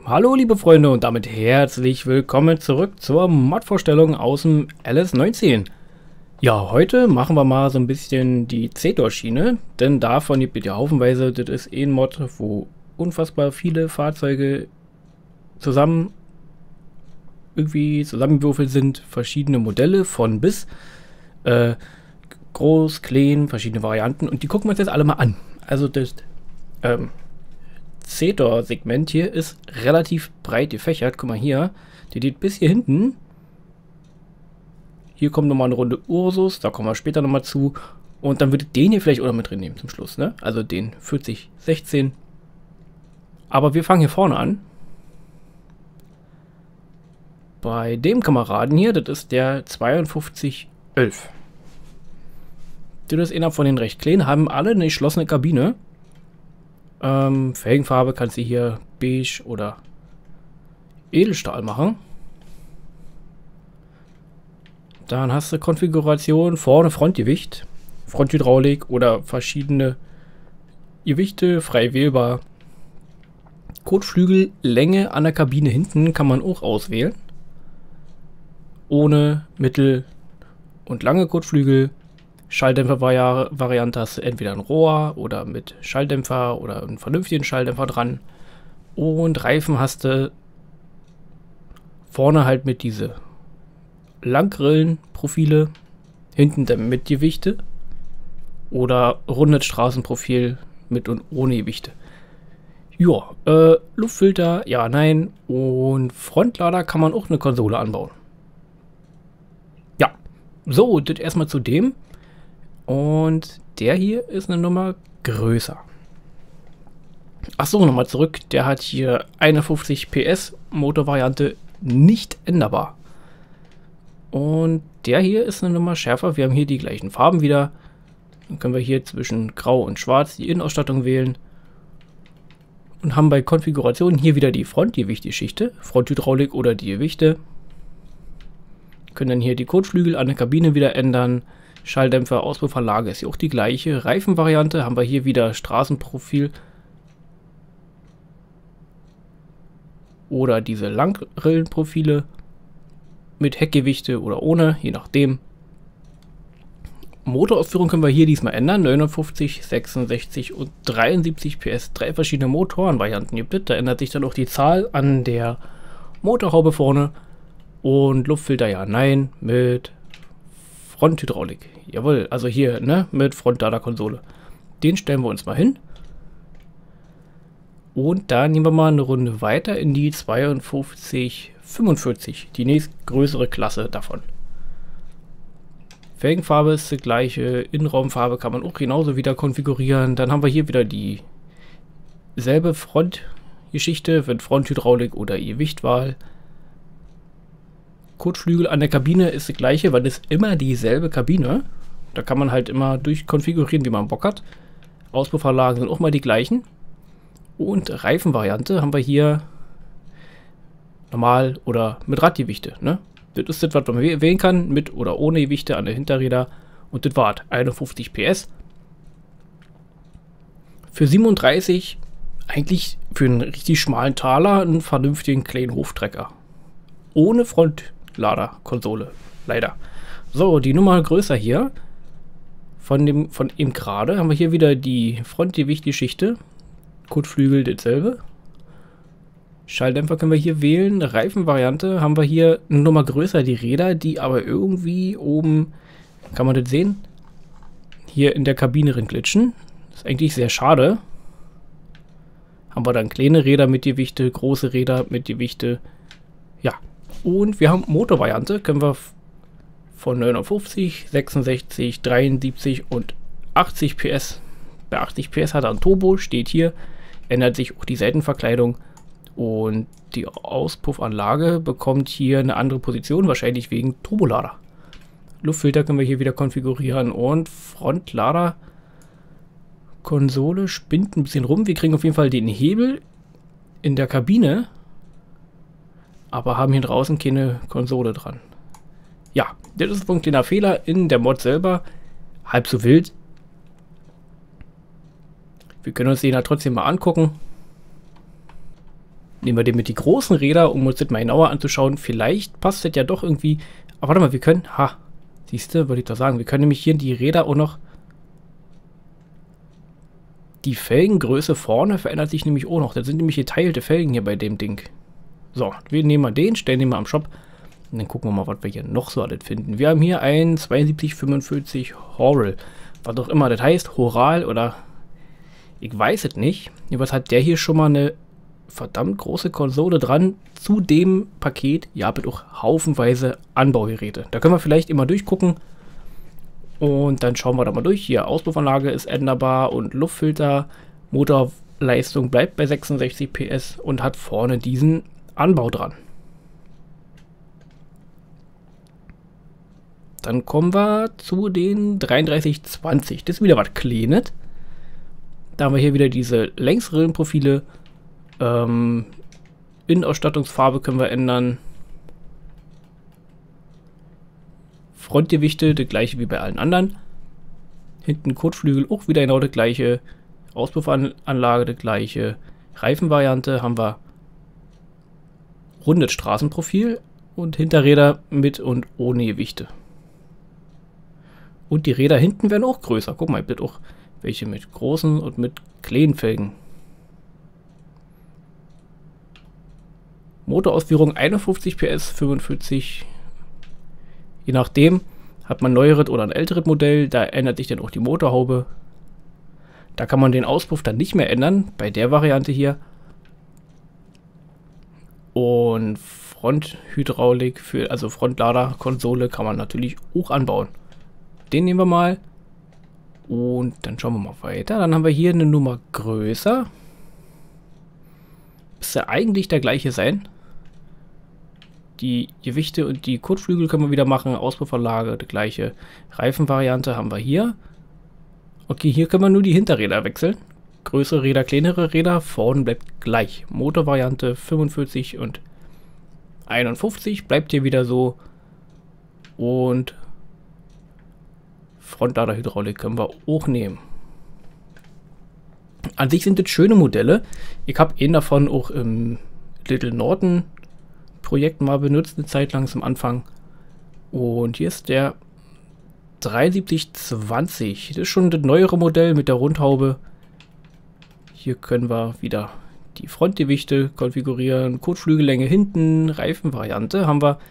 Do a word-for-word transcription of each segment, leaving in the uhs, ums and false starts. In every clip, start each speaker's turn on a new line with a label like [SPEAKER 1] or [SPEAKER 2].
[SPEAKER 1] Hallo liebe Freunde und damit herzlich willkommen zurück zur Mod-Vorstellung aus dem L S neunzehn. Ja, heute machen wir mal so ein bisschen die Zetor-Schiene, denn davon gibt es ja haufenweise. Das ist eh ein Mod, wo unfassbar viele Fahrzeuge zusammen irgendwie zusammengewürfelt sind, verschiedene Modelle von bis, äh, groß, klein, verschiedene Varianten, und die gucken wir uns jetzt alle mal an. Also das, ähm, Zetor-Segment hier ist relativ breit gefächert. Guck mal hier, die geht bis hier hinten. Hier kommt nochmal eine Runde Ursus, da kommen wir später nochmal zu. Und dann würde ich den hier vielleicht auch noch mit drin nehmen zum Schluss, ne? Also den vierzig sechzehn. Aber wir fangen hier vorne an. Bei dem Kameraden hier, das ist der zweiundfünfzig elf. Das ist einer von den recht kleinen, haben alle eine geschlossene Kabine. Ähm, Felgenfarbe kannst du hier beige oder Edelstahl machen. Dann hast du Konfiguration vorne Frontgewicht, Fronthydraulik oder verschiedene Gewichte, frei wählbar. Kotflügel, Länge an der Kabine hinten kann man auch auswählen. Ohne, mittel und lange Kotflügel. Schalldämpfer-Variante hast du entweder ein Rohr oder mit Schalldämpfer oder einen vernünftigen Schalldämpfer dran. Und Reifen hast du vorne halt mit diese Langgrillenprofile, hinten dann mit Gewichte oder rundes Straßenprofil mit und ohne Gewichte. Ja, äh, Luftfilter, ja, nein, und Frontlader kann man auch eine Konsole anbauen. Ja, so, das erstmal zu dem. Und der hier ist eine Nummer größer. Achso, nochmal zurück. Der hat hier einundfünfzig P S, Motorvariante nicht änderbar. Und der hier ist eine Nummer schärfer. Wir haben hier die gleichen Farben wieder. Dann können wir hier zwischen Grau und Schwarz die Innenausstattung wählen. Und haben bei Konfigurationen hier wieder die Frontgewichtgeschichte, Fronthydraulik oder die Gewichte. Können dann hier die Kotflügel an der Kabine wieder ändern. Schalldämpfer, Auspuffanlage ist hier auch die gleiche. Reifenvariante haben wir hier wieder Straßenprofil oder diese Langrillenprofile mit Heckgewichte oder ohne, je nachdem. Motorausführung können wir hier diesmal ändern. neunundfünfzig, sechsundsechzig und dreiundsiebzig P S. Drei verschiedene Motorenvarianten gibt es. Da ändert sich dann auch die Zahl an der Motorhaube vorne. Und Luftfilter, ja, nein, mit Fronthydraulik. Jawohl, also hier, ne, mit Frontladerkonsole. Den stellen wir uns mal hin. Und da nehmen wir mal eine Runde weiter in die zweiundfünfzig fünfundvierzig, die nächstgrößere Klasse davon. Felgenfarbe ist die gleiche, Innenraumfarbe kann man auch genauso wieder konfigurieren. Dann haben wir hier wieder dieselbe Frontgeschichte mit Fronthydraulik oder Gewichtwahl. Kotflügel an der Kabine ist die gleiche, weil es immer dieselbe Kabine. Da kann man halt immer durchkonfigurieren, wie man Bock hat. Auspuffanlagen sind auch mal die gleichen. Und Reifenvariante haben wir hier normal oder mit Radgewichte. Ne? Das ist das, was man wählen kann, mit oder ohne Gewichte an der Hinterräder. Und das war einundfünfzig P S. Für siebenunddreißig eigentlich für einen richtig schmalen Taler einen vernünftigen kleinen Hoftrecker. Ohne Frontladerkonsole, leider. So, die Nummer größer hier. Von dem, von eben gerade haben wir hier wieder die Frontgewichtgeschichte. Kotflügel dasselbe. Schalldämpfer können wir hier wählen. Reifenvariante haben wir hier eine Nummer größer, die Räder, die aber irgendwie oben, kann man das sehen, hier in der Kabine drin glitschen. Das ist eigentlich sehr schade. Haben wir dann kleine Räder mit Gewichte, große Räder mit Gewichte. Ja. Und wir haben Motorvariante, können wir von neunundfünfzig, sechsundsechzig, dreiundsiebzig und achtzig P S. Bei achtzig P S hat er ein Turbo, steht hier, ändert sich auch die Seitenverkleidung und die Auspuffanlage bekommt hier eine andere Position, wahrscheinlich wegen Turbolader. Luftfilter können wir hier wieder konfigurieren und Frontlader Konsole spinnt ein bisschen rum. Wir kriegen auf jeden Fall den Hebel in der Kabine, aber haben hier draußen keine Konsole dran. Ja, das ist ein kleiner Fehler in der Mod selber. Halb so wild. Wir können uns den ja trotzdem mal angucken. Nehmen wir den mit die großen Räder, um uns das mal genauer anzuschauen. Vielleicht passt das ja doch irgendwie. Aber warte mal, wir können. Ha, siehst du, wollte ich doch sagen. Wir können nämlich hier in die Räder auch noch. Die Felgengröße vorne verändert sich nämlich auch noch. Das sind nämlich geteilte Felgen hier bei dem Ding. So, wir nehmen mal den, stellen den mal am Shop. Und dann gucken wir mal, was wir hier noch so alles finden. Wir haben hier ein zweiundsiebzig fünfundvierzig Horal. Was auch immer das heißt, Horal oder. Ich weiß es nicht. Was hat der hier schon mal eine verdammt große Konsole dran zu dem Paket? Ja, mit auch haufenweise Anbaugeräte. Da können wir vielleicht immer durchgucken. Und dann schauen wir da mal durch. Hier, Auspuffanlage ist änderbar und Luftfilter. Motorleistung bleibt bei sechsundsechzig P S und hat vorne diesen Anbau dran. Dann kommen wir zu den dreiunddreißig zwanzig. Das ist wieder was Kleines. Da haben wir hier wieder diese Längsrillenprofile. Ähm, Innenausstattungsfarbe können wir ändern. Frontgewichte, das gleiche wie bei allen anderen. Hinten Kotflügel auch wieder genau das gleiche. Auspuffanlage das gleiche. Reifenvariante haben wir rundes Straßenprofil und Hinterräder mit und ohne Gewichte. Und die Räder hinten werden auch größer. Guck mal, ich bitte auch welche mit großen und mit kleinen Felgen. Motorausführung einundfünfzig P S, fünfundvierzig. Je nachdem hat man ein neueres oder ein älteres Modell, da ändert sich dann auch die Motorhaube. Da kann man den Auspuff dann nicht mehr ändern, bei der Variante hier. Und Fronthydraulik, für, also Frontladerkonsole kann man natürlich auch anbauen. Den nehmen wir mal. Und dann schauen wir mal weiter. Dann haben wir hier eine Nummer größer. Müsste eigentlich der gleiche sein. Die Gewichte und die Kotflügel können wir wieder machen. Auspuffanlage, die gleiche. Reifenvariante haben wir hier. Okay, hier können wir nur die Hinterräder wechseln. Größere Räder, kleinere Räder. Vorne bleibt gleich. Motorvariante fünfundvierzig und einundfünfzig bleibt hier wieder so. Und Frontladerhydraulik können wir auch nehmen. An sich sind das schöne Modelle. Ich habe einen davon auch im Little Norton Projekt mal benutzt, eine Zeit lang am Anfang. Und hier ist der dreiundsiebzig zwanzig. Das ist schon das neuere Modell mit der Rundhaube. Hier können wir wieder die Frontgewichte konfigurieren. Kotflügellänge hinten, Reifenvariante haben wir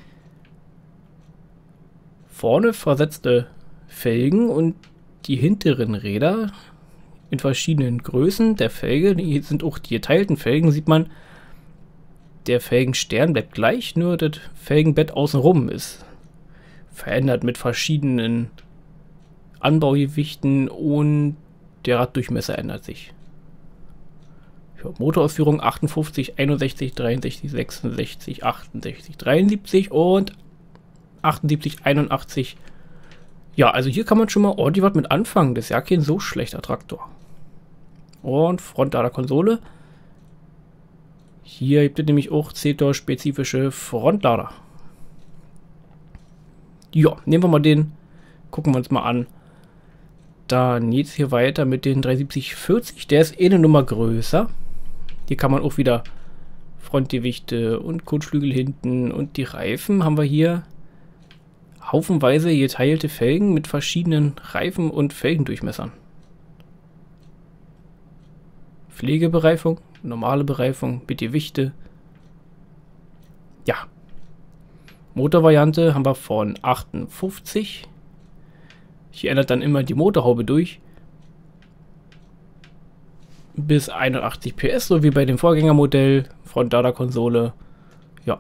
[SPEAKER 1] vorne versetzte Felgen und die hinteren Räder in verschiedenen Größen der Felge. Hier sind auch die geteilten Felgen, sieht man. Der Felgenstern bleibt gleich, nur das Felgenbett außenrum ist verändert mit verschiedenen Anbaugewichten und der Raddurchmesser ändert sich. Für Motorausführung achtundfünfzig, einundsechzig, dreiundsechzig, sechsundsechzig, achtundsechzig, dreiundsiebzig und achtundsiebzig, einundachtzig. Ja, also hier kann man schon mal ordentlich was mit anfangen. Das ist ja kein so schlechter Traktor. Und Frontladerkonsole. Hier gibt es nämlich auch C T O S-spezifische Frontlader. Ja, nehmen wir mal den. Gucken wir uns mal an. Dann geht es hier weiter mit den dreiundsiebzig vierzig. Der ist eh eine Nummer größer. Hier kann man auch wieder Frontgewichte und Kotflügel hinten und die Reifen haben wir hier. Haufenweise geteilte Felgen mit verschiedenen Reifen- und Felgendurchmessern. Pflegebereifung, normale Bereifung mit Gewichte. Ja. Motorvariante haben wir von achtundfünfzig. Hier ändert dann immer die Motorhaube durch. Bis einundachtzig P S, so wie bei dem Vorgängermodell. Frontladerkonsole. Ja.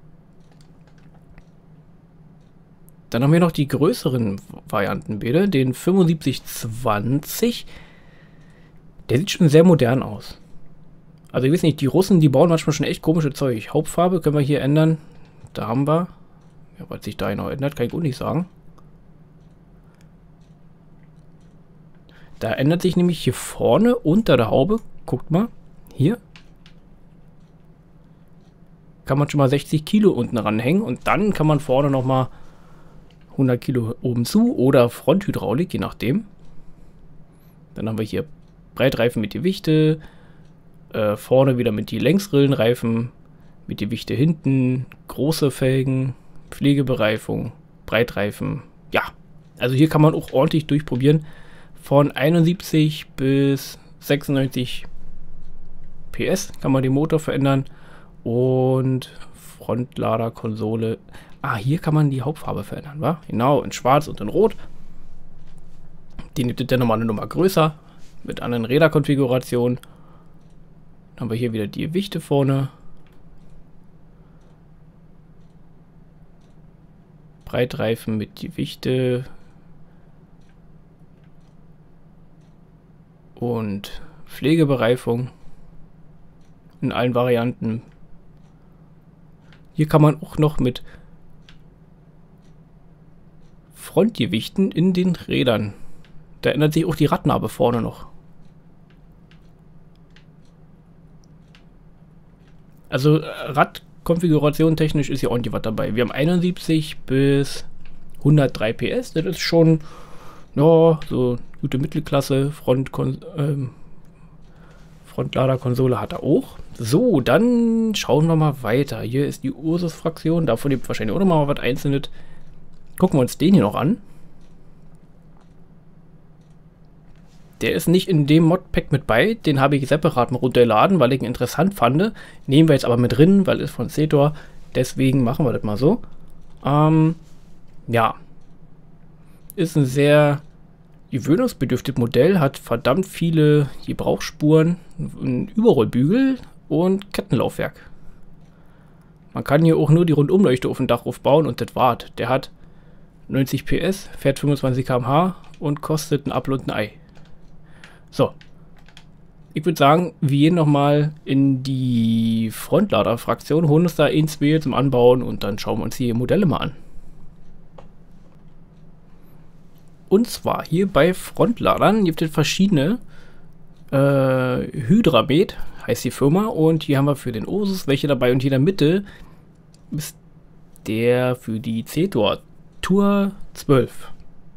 [SPEAKER 1] Dann haben wir noch die größeren Varianten, bitte. Den fünfundsiebzig zwanzig. Der sieht schon sehr modern aus. Also ich weiß nicht, die Russen, die bauen manchmal schon echt komische Zeug. Hauptfarbe können wir hier ändern. Da haben wir. Ja, was sich da genau ändert, kann ich auch nicht sagen. Da ändert sich nämlich hier vorne unter der Haube, guckt mal, hier, kann man schon mal sechzig Kilo unten ranhängen und dann kann man vorne nochmal hundert Kilo oben zu oder Fronthydraulik, je nachdem. Dann haben wir hier Breitreifen mit Gewichte, äh, vorne wieder mit die Längsrillenreifen, mit die Wichte hinten, große Felgen, Pflegebereifung, Breitreifen. Ja, also hier kann man auch ordentlich durchprobieren. Von einundsiebzig bis sechsundneunzig P S kann man den Motor verändern. Und Frontladerkonsole. Ah, hier kann man die Hauptfarbe verändern, wa? Genau, in Schwarz und in Rot. Die nimmt dann nochmal eine Nummer größer. Mit anderen Räderkonfigurationen. Dann haben wir hier wieder die Wichte vorne. Breitreifen mit die Wichte. Und Pflegebereifung. In allen Varianten. Hier kann man auch noch mit Frontgewichten in den Rädern. Da ändert sich auch die Radnabe vorne noch. Also Radkonfiguration technisch ist hier ordentlich was dabei. Wir haben einundsiebzig bis hundertdrei P S. Das ist schon ja, so gute Mittelklasse. Front ähm, Frontladerkonsole hat er auch. So, dann schauen wir mal weiter. Hier ist die Ursus-Fraktion. Davon gibt es wahrscheinlich auch noch mal was Einzelnes. Gucken wir uns den hier noch an. Der ist nicht in dem Modpack mit bei. Den habe ich separat mal runtergeladen, weil ich ihn interessant fand. Nehmen wir jetzt aber mit drin, weil es von Zetor. Deswegen machen wir das mal so. Ähm, ja. Ist ein sehr gewöhnungsbedürftiges Modell. Hat verdammt viele Gebrauchsspuren. Ein Überrollbügel und Kettenlaufwerk. Man kann hier auch nur die Rundumleuchte auf dem Dach aufbauen und das war's. Der hat neunzig P S, fährt fünfundzwanzig Kilometer pro Stunde und kostet ein Apfel und ein Ei. So. Ich würde sagen, wir gehen nochmal in die Frontlader-Fraktion, holen uns da ein, zwei zum Anbauen und dann schauen wir uns die Modelle mal an. Und zwar hier bei Frontladern gibt es verschiedene. Äh, Hydramet heißt die Firma und hier haben wir für den Ursus welche dabei und hier in der Mitte ist der für die Zetor Tour zwölf.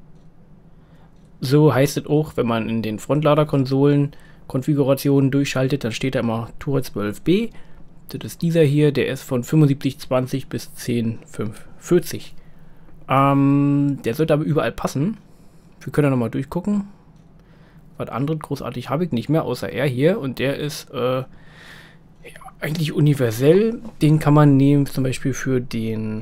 [SPEAKER 1] So heißt es auch, wenn man in den Frontladerkonsolen Konfigurationen durchschaltet, dann steht da immer Tour zwölf B. Das ist dieser hier, der ist von fünfundsiebzig zwanzig bis zehn fünf vierzig. Ähm, der sollte aber überall passen. Wir können ja nochmal durchgucken. Was anderes großartig habe ich nicht mehr, außer er hier. Und der ist äh, ja, eigentlich universell. Den kann man nehmen, zum Beispiel für den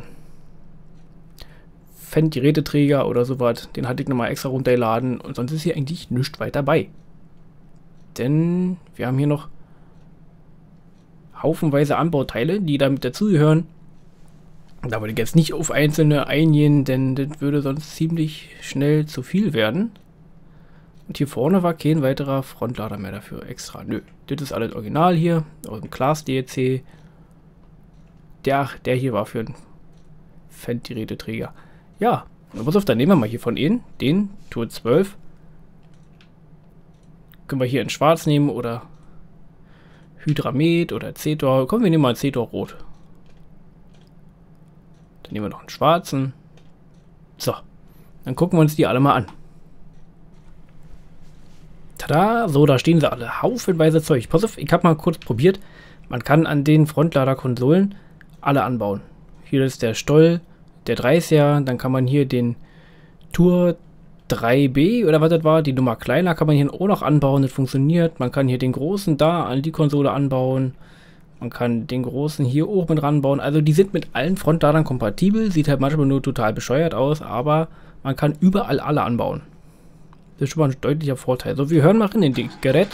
[SPEAKER 1] Fendt-Geräteträger oder sowas. Den hatte ich nochmal extra runtergeladen. Und sonst ist hier eigentlich nichts weiter dabei. Denn wir haben hier noch haufenweise Anbauteile, die damit dazugehören. Da würde ich jetzt nicht auf einzelne eingehen, denn das würde sonst ziemlich schnell zu viel werden. Und hier vorne war kein weiterer Frontlader mehr dafür extra. Nö, das ist alles original hier, aus dem Class D L C. Der, der hier war für einen Fendt-Geräteträger. Ja, und pass auf, dann nehmen wir mal hier von innen den Tour zwölf. Können wir hier in Schwarz nehmen oder Hydramet oder Zetor. Kommen wir nehmen mal Zetor Rot. Dann nehmen wir noch einen schwarzen. So, dann gucken wir uns die alle mal an. Tada, so, da stehen sie alle. Haufenweise Zeug. Pass auf, ich habe mal kurz probiert. Man kann an den Frontlader-Konsolen alle anbauen. Hier ist der Stoll, der dreißiger. Dann kann man hier den Tour drei B oder was das war, die Nummer kleiner, kann man hier auch noch anbauen. Das funktioniert. Man kann hier den großen da an die Konsole anbauen. Man kann den großen hier auch mit ranbauen. Also die sind mit allen Frontladern kompatibel. Sieht halt manchmal nur total bescheuert aus, aber man kann überall alle anbauen. Das ist schon mal ein deutlicher Vorteil. So, wir hören mal rein in das Gerät.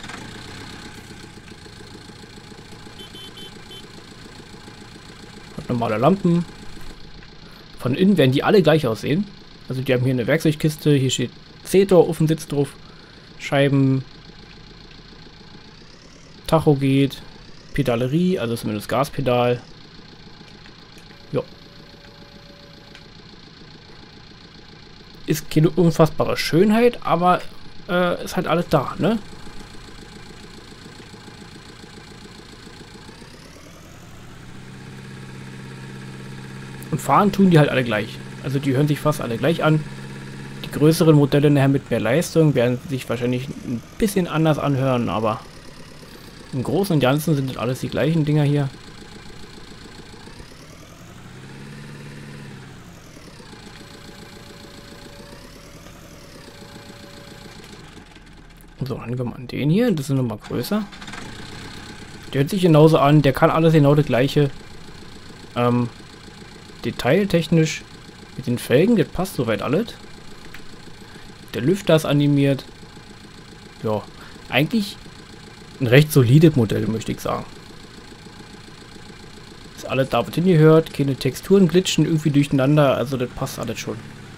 [SPEAKER 1] Hat normale Lampen. Von innen werden die alle gleich aussehen. Also die haben hier eine Werkzeugkiste. Hier steht Zetor auf dem Sitz drauf. Scheiben. Tacho geht. Pedalerie, also zumindest Gaspedal. Ja. Ist keine unfassbare Schönheit, aber äh, ist halt alles da, ne? Und fahren tun die halt alle gleich. Also die hören sich fast alle gleich an. Die größeren Modelle nachher mit mehr Leistung werden sich wahrscheinlich ein bisschen anders anhören, aber Im Großen und Ganzen sind das alles die gleichen Dinger hier. So, dann gehen wir an den hier. Das ist nochmal größer. Der hört sich genauso an. Der kann alles genau das gleiche. Ähm, detailtechnisch mit den Felgen, das passt soweit alles. Der Lüfter ist animiert. Ja, eigentlich ein recht solides Modell, möchte ich sagen. Ist alles da, was hingehört. Keine Texturen glitschen irgendwie durcheinander. Also das passt alles schon.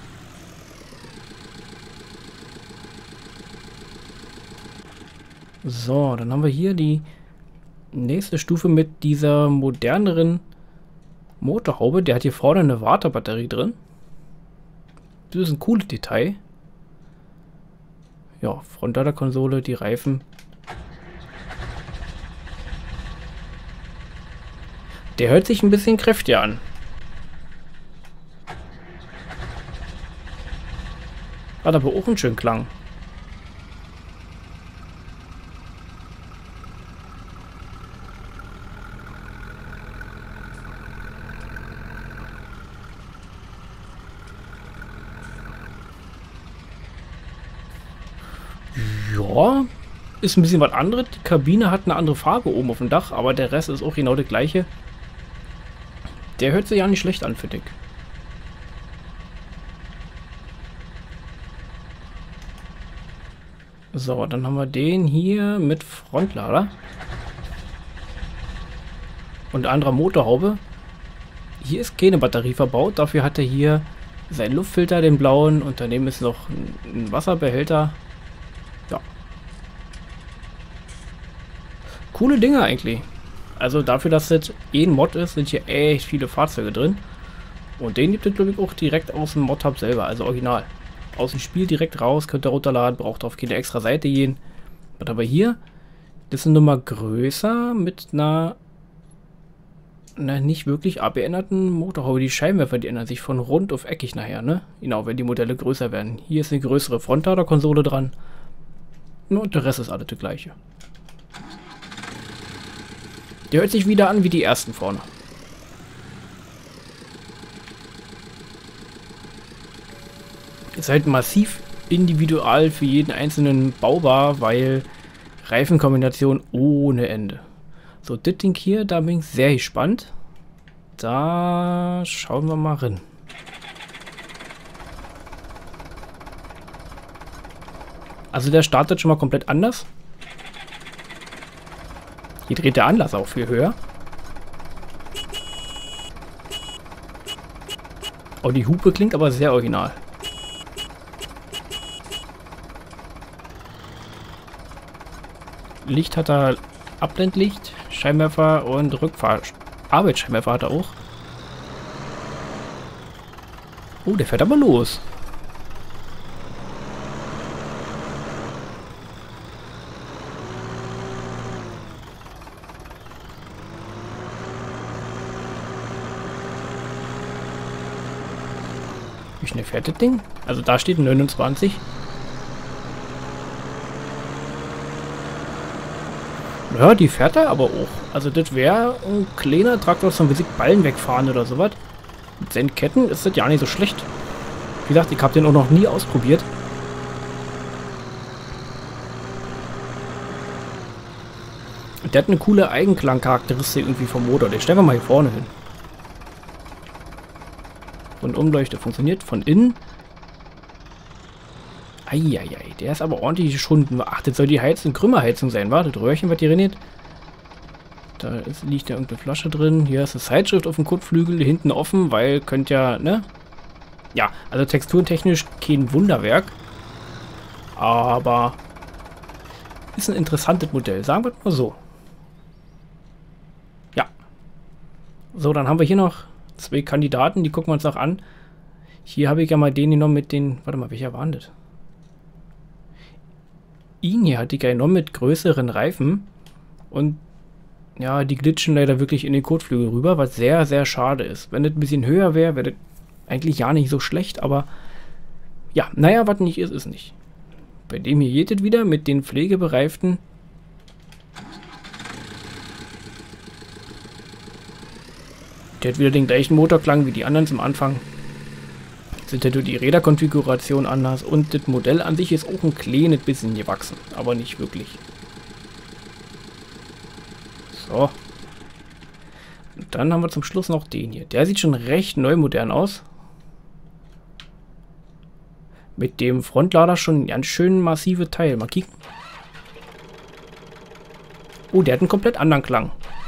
[SPEAKER 1] So, dann haben wir hier die nächste Stufe mit dieser moderneren Motorhaube. Der hat hier vorne eine Wartebatterie drin. Das ist ein cooles Detail. Ja, Frontladerkonsole, die Reifen. Der hört sich ein bisschen kräftiger an. Hat aber auch einen schönen Klang. Ja, ist ein bisschen was anderes. Die Kabine hat eine andere Farbe oben auf dem Dach, aber der Rest ist auch genau das gleiche. Der hört sich ja nicht schlecht an, finde ich. So, dann haben wir den hier mit Frontlader. Und anderer Motorhaube. Hier ist keine Batterie verbaut, dafür hat er hier seinen Luftfilter, den blauen, und daneben ist noch ein Wasserbehälter. Ja. Coole Dinger eigentlich. Also dafür, dass das eh ein Mod ist, sind hier echt viele Fahrzeuge drin. Und den gibt es, glaube ich, auch direkt aus dem Mod-Hub selber, also original. Aus dem Spiel direkt raus, könnt ihr runterladen, braucht auf keine extra Seite gehen. Und aber hier, das ist eine Nummer größer mit einer, einer nicht wirklich abgeänderten Motorhaube. Die Scheinwerfer, die ändern sich von rund auf eckig nachher, ne? Genau, wenn die Modelle größer werden. Hier ist eine größere Frontladerkonsole dran. Und der Rest ist alles das gleiche. Der hört sich wieder an wie die ersten vorne. Ist halt massiv individual für jeden einzelnen baubar, weil Reifenkombination ohne Ende. So, das Ding hier, da bin ich sehr gespannt. Da schauen wir mal rein. Also der startet schon mal komplett anders. Hier dreht der Anlass auch viel höher. Oh, die Hupe klingt aber sehr original. Licht hat er, Abblendlicht, Scheinwerfer und Rückfahr... Arbeitsscheinwerfer hat er auch. Oh, der fährt aber los. Wie schnell fährt das Ding? Also da steht neunundzwanzig. Ja, die fährt er aber auch. Also das wäre ein kleiner Traktor, so wie sich Ballen wegfahren oder sowas. Mit seinen Ketten ist das ja nicht so schlecht. Wie gesagt, ich habe den auch noch nie ausprobiert. Der hat eine coole Eigenklangcharakteristik irgendwie vom Motor. Den stellen wir mal hier vorne hin. Rundumleuchte funktioniert von innen. Eieiei, der ist aber ordentlich Schunden. Ach, das soll die Heizung, Krümmerheizung sein, war das Röhrchen, was hier reniert? Da ist, liegt ja irgendeine Flasche drin. Hier ist eine Zeitschrift auf dem Kotflügel, hinten offen, weil könnt ja, ne? Ja, also texturentechnisch kein Wunderwerk. Aber ist ein interessantes Modell, sagen wir mal so. Ja. So, dann haben wir hier noch zwei Kandidaten, die gucken wir uns auch an. Hier habe ich ja mal den genommen mit den, warte mal, welcher war das? Ihn hier hatte ich ja genommen mit größeren Reifen und ja, die glitschen leider wirklich in den Kotflügel rüber, was sehr, sehr schade ist. Wenn das ein bisschen höher wäre, wäre das eigentlich ja nicht so schlecht, aber ja, naja, was nicht ist, ist nicht. Bei dem hier geht es wieder mit den pflegebereiften Der hat wieder den gleichen Motorklang wie die anderen zum Anfang. Sind ja nur die Räderkonfiguration anders und das Modell an sich ist auch ein kleines bisschen gewachsen, aber nicht wirklich. So. Und dann haben wir zum Schluss noch den hier. Der sieht schon recht neu modern aus. Mit dem Frontlader schon ein ganz schön massive Teil. Mal kicken. Oh, der hat einen komplett anderen Klang.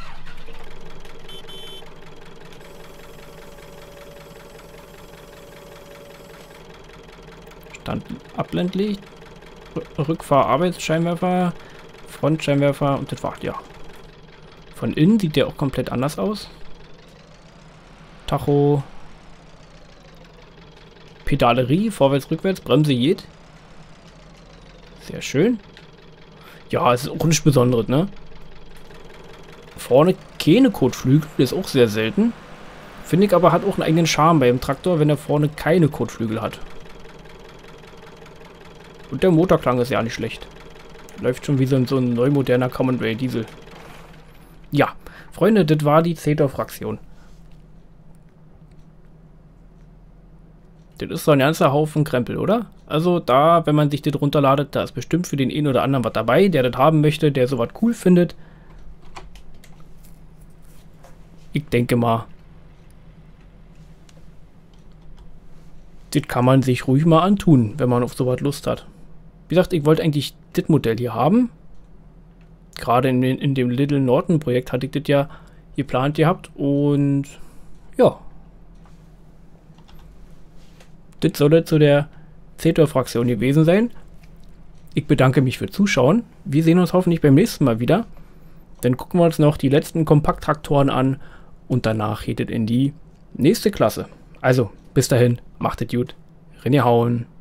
[SPEAKER 1] Stand Abblendlicht, Rückfahr-Arbeitsscheinwerfer, Frontscheinwerfer und das war's, ja. Von innen sieht der auch komplett anders aus. Tacho, Pedalerie, vorwärts, rückwärts, Bremse geht. Sehr schön. Ja, es ist auch nichts Besonderes, ne? Vorne keine Kotflügel, das ist auch sehr selten. Finde ich aber hat auch einen eigenen Charme beim Traktor, wenn er vorne keine Kotflügel hat. Und der Motorklang ist ja nicht schlecht. Läuft schon wie so ein, so ein neu moderner Common Rail Diesel. Ja, Freunde, das war die Zetor-Fraktion. Das ist so ein ganzer Haufen Krempel, oder? Also da, wenn man sich das runterladet, da ist bestimmt für den einen oder anderen was dabei, der das haben möchte, der sowas cool findet. Ich denke mal, das kann man sich ruhig mal antun, wenn man auf sowas Lust hat. Wie gesagt, ich wollte eigentlich das Modell hier haben. Gerade in, in dem Little Norton Projekt hatte ich das ja geplant gehabt und ja. Das soll zu der Zetor-Fraktion gewesen sein. Ich bedanke mich für Zuschauen. Wir sehen uns hoffentlich beim nächsten Mal wieder. Dann gucken wir uns noch die letzten Kompakttraktoren an und danach geht es in die nächste Klasse. Also, bis dahin, macht es gut. Rinne hauen.